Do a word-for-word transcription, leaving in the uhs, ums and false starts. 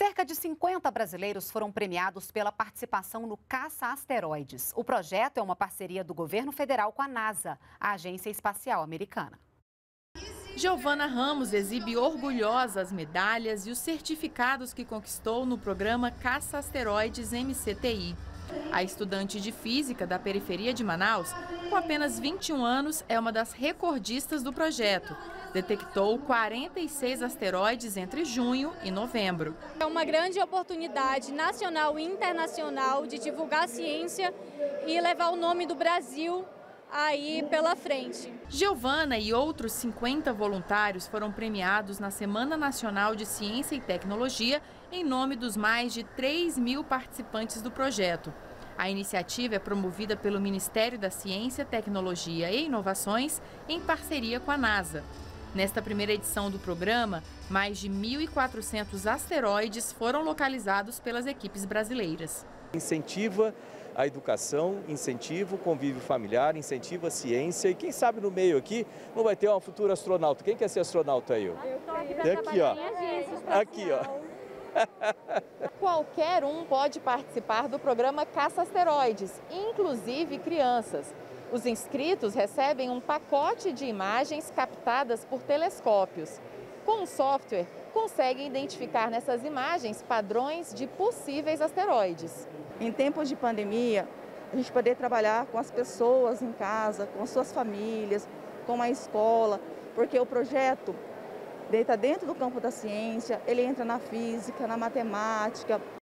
Cerca de cinquenta brasileiros foram premiados pela participação no Caça-Asteroides. O projeto é uma parceria do governo federal com a NASA, a Agência Espacial Americana. Giovana Ramos exibe orgulhosa as medalhas e os certificados que conquistou no programa Caça-Asteroides M C T I. A estudante de física da periferia de Manaus, com apenas vinte e um anos, é uma das recordistas do projeto. Detectou quarenta e seis asteroides entre junho e novembro. É uma grande oportunidade nacional e internacional de divulgar a ciência e levar o nome do Brasil aí pela frente. Giovana e outros cinquenta voluntários foram premiados na Semana Nacional de Ciência e Tecnologia em nome dos mais de três mil participantes do projeto. A iniciativa é promovida pelo Ministério da Ciência, Tecnologia e Inovações em parceria com a NASA. Nesta primeira edição do programa, mais de mil e quatrocentos asteroides foram localizados pelas equipes brasileiras. Incentiva a educação, incentiva o convívio familiar, incentiva a ciência e quem sabe no meio aqui não vai ter uma futura astronauta. Quem quer ser astronauta aí? Eu tô aqui pra aqui, ó. Aqui, ó. Qualquer um pode participar do programa Caça-Asteroides, inclusive crianças. Os inscritos recebem um pacote de imagens captadas por telescópios. Com o software, conseguem identificar nessas imagens padrões de possíveis asteroides. Em tempos de pandemia, a gente poder trabalhar com as pessoas em casa, com suas famílias, com a escola, porque o projeto está dentro do campo da ciência, ele entra na física, na matemática.